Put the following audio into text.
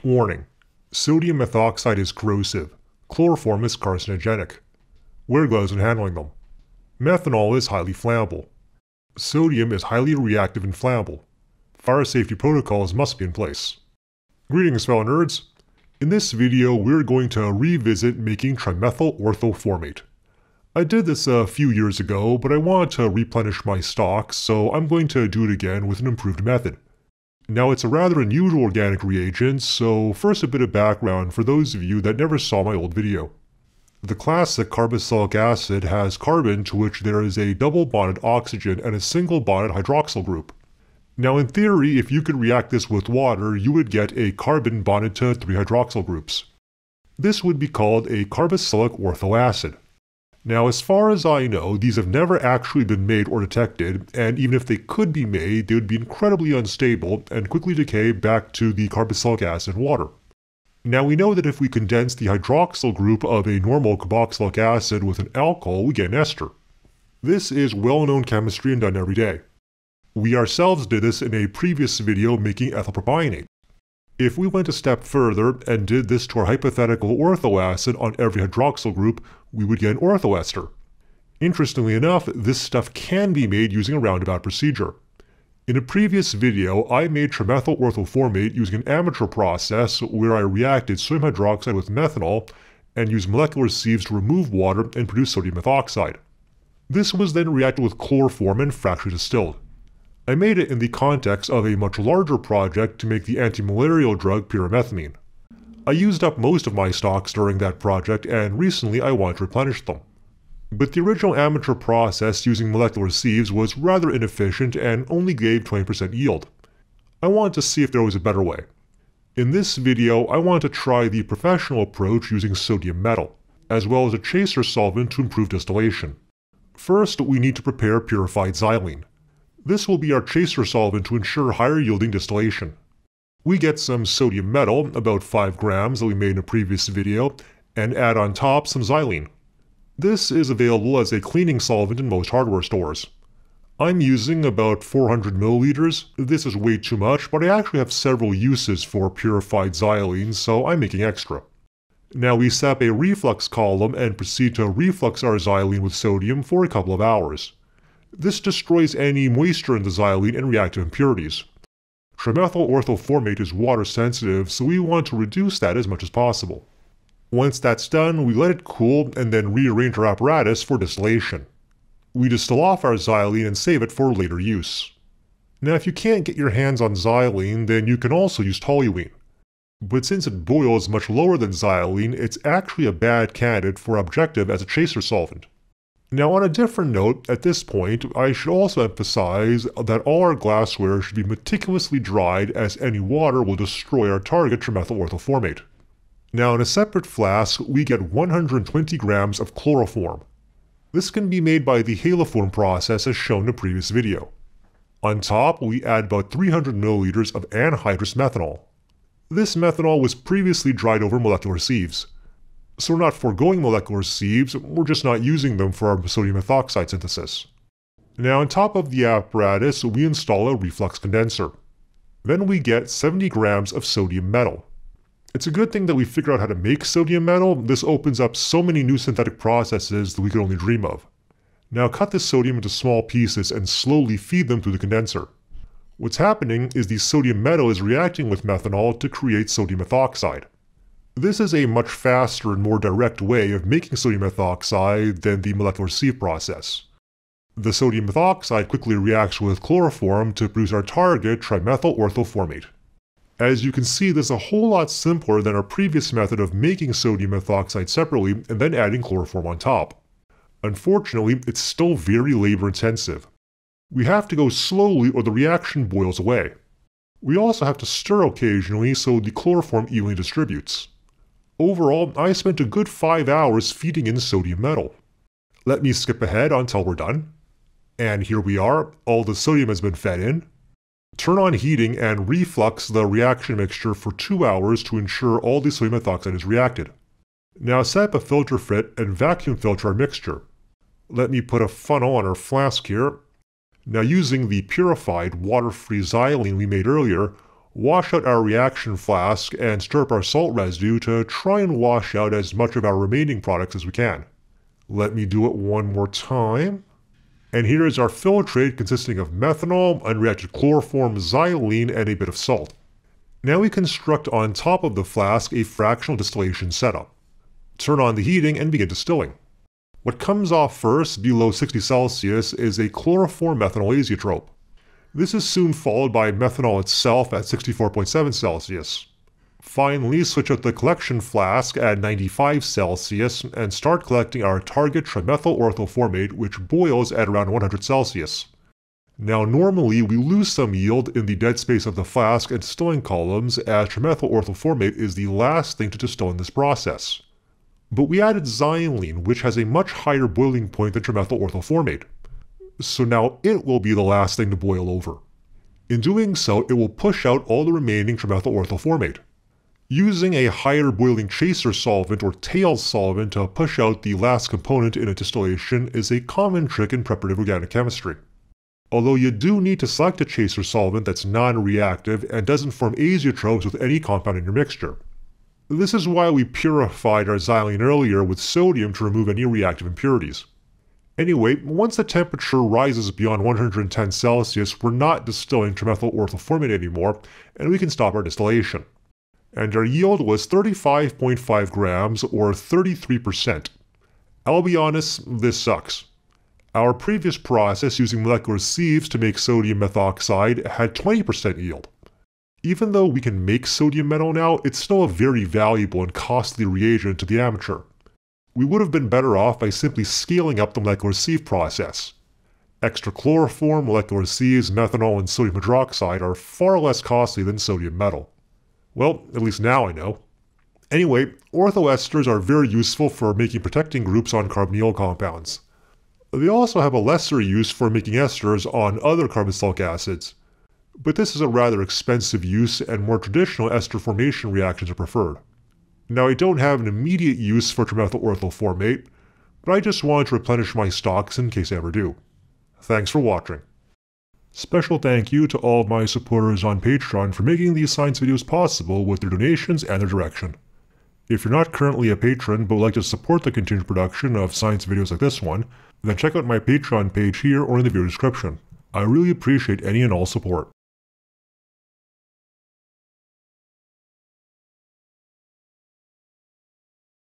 Warning: sodium methoxide is corrosive. Chloroform is carcinogenic. Wear gloves when handling them. Methanol is highly flammable. Sodium is highly reactive and flammable. Fire safety protocols must be in place. Greetings, fellow nerds. In this video, we're going to revisit making trimethyl orthoformate. I did this a few years ago, but I wanted to replenish my stocks, so I'm going to do it again with an improved method. Now, it's a rather unusual organic reagent, so first a bit of background for those of you that never saw my old video. The classic carboxylic acid has carbon to which there is a double bonded oxygen and a single bonded hydroxyl group. Now, in theory, if you could react this with water, you would get a carbon bonded to 3 hydroxyl groups. This would be called a carboxylic orthoacid. Now, as far as I know, these have never actually been made or detected, and even if they could be made, they would be incredibly unstable and quickly decay back to the carboxylic acid in water. Now, we know that if we condense the hydroxyl group of a normal carboxylic acid with an alcohol, we get an ester. This is well-known chemistry and done every day. We ourselves did this in a previous video making ethyl propionate. If we went a step further and did this to our hypothetical orthoacid on every hydroxyl group, we would get an orthoester. Interestingly enough, this stuff can be made using a roundabout procedure. In a previous video, I made trimethyl orthoformate using an amateur process where I reacted sodium hydroxide with methanol and used molecular sieves to remove water and produce sodium methoxide. This was then reacted with chloroform and fractionally distilled. I made it in the context of a much larger project to make the anti-malarial drug pyrimethamine. I used up most of my stocks during that project, and recently I wanted to replenish them. But the original amateur process using molecular sieves was rather inefficient and only gave 20% yield. I wanted to see if there was a better way. In this video, I wanted to try the professional approach using sodium metal, as well as a chaser solvent to improve distillation. First, we need to prepare purified xylene. This will be our chaser solvent to ensure higher yielding distillation. We get some sodium metal, about 5 grams that we made in a previous video, and add on top some xylene. This is available as a cleaning solvent in most hardware stores. I'm using about 400 milliliters. This is way too much, but I actually have several uses for purified xylene, so I'm making extra. Now we set up a reflux column and proceed to reflux our xylene with sodium for a couple of hours. This destroys any moisture in the xylene and reactive impurities. Trimethyl orthoformate is water sensitive, so we want to reduce that as much as possible. Once that's done, we let it cool and then rearrange our apparatus for distillation. We distill off our xylene and save it for later use. Now, if you can't get your hands on xylene, then you can also use toluene. But since it boils much lower than xylene, it's actually a bad candidate for objective as a chaser solvent. Now, on a different note, at this point, I should also emphasize that all our glassware should be meticulously dried, as any water will destroy our target trimethyl orthoformate. Now, in a separate flask, we get 120 grams of chloroform. This can be made by the haloform process as shown in a previous video. On top, we add about 300 milliliters of anhydrous methanol. This methanol was previously dried over molecular sieves. So we're not foregoing molecular sieves, we're just not using them for our sodium methoxide synthesis. Now, on top of the apparatus, we install a reflux condenser. Then we get 70 grams of sodium metal. It's a good thing that we figured out how to make sodium metal. This opens up so many new synthetic processes that we could only dream of. Now cut this sodium into small pieces and slowly feed them through the condenser. What's happening is the sodium metal is reacting with methanol to create sodium methoxide. This is a much faster and more direct way of making sodium methoxide than the molecular sieve process. The sodium methoxide quickly reacts with chloroform to produce our target trimethyl orthoformate. As you can see, this is a whole lot simpler than our previous method of making sodium methoxide separately and then adding chloroform on top. Unfortunately, it's still very labor intensive. We have to go slowly or the reaction boils away. We also have to stir occasionally so the chloroform evenly distributes. Overall, I spent a good 5 hours feeding in sodium metal. Let me skip ahead until we're done. And here we are, all the sodium has been fed in. Turn on heating and reflux the reaction mixture for 2 hours to ensure all the sodium methoxide is reacted. Now set up a filter fit and vacuum filter our mixture. Let me put a funnel on our flask here. Now using the purified water-free xylene we made earlier, wash out our reaction flask and stir up our salt residue to try and wash out as much of our remaining products as we can. Let me do it one more time. And here is our filtrate consisting of methanol, unreacted chloroform, xylene, and a bit of salt. Now we construct on top of the flask a fractional distillation setup. Turn on the heating and begin distilling. What comes off first, below 60 Celsius, is a chloroform methanol azeotrope. This is soon followed by methanol itself at 64.7 Celsius. Finally, switch out the collection flask at 95 Celsius and start collecting our target trimethyl orthoformate, which boils at around 100 Celsius. Now normally we lose some yield in the dead space of the flask and distilling columns, as trimethyl orthoformate is the last thing to distill in this process. But we added xylene, which has a much higher boiling point than trimethyl orthoformate. So now it will be the last thing to boil over. In doing so, it will push out all the remaining trimethyl orthoformate. Using a higher boiling chaser solvent or tail solvent to push out the last component in a distillation is a common trick in preparative organic chemistry. Although you do need to select a chaser solvent that's non-reactive and doesn't form azeotropes with any compound in your mixture. This is why we purified our xylene earlier with sodium to remove any reactive impurities. Anyway, once the temperature rises beyond 110 Celsius, we're not distilling trimethyl orthoformate anymore, and we can stop our distillation. And our yield was 35.5 grams, or 33%. I'll be honest, this sucks. Our previous process using molecular sieves to make sodium methoxide had 20% yield. Even though we can make sodium metal now, it's still a very valuable and costly reagent to the amateur. We would have been better off by simply scaling up the molecular sieve process. Extra chloroform, molecular sieves, methanol, and sodium hydroxide are far less costly than sodium metal. Well, at least now I know. Anyway, orthoesters are very useful for making protecting groups on carbonyl compounds. They also have a lesser use for making esters on other carboxylic acids. But this is a rather expensive use, and more traditional ester formation reactions are preferred. Now, I don't have an immediate use for trimethyl orthoformate, but I just wanted to replenish my stocks in case I ever do. Thanks for watching. Special thank you to all of my supporters on Patreon for making these science videos possible with their donations and their direction. If you're not currently a patron but would like to support the continued production of science videos like this one, then check out my Patreon page here or in the video description. I really appreciate any and all support.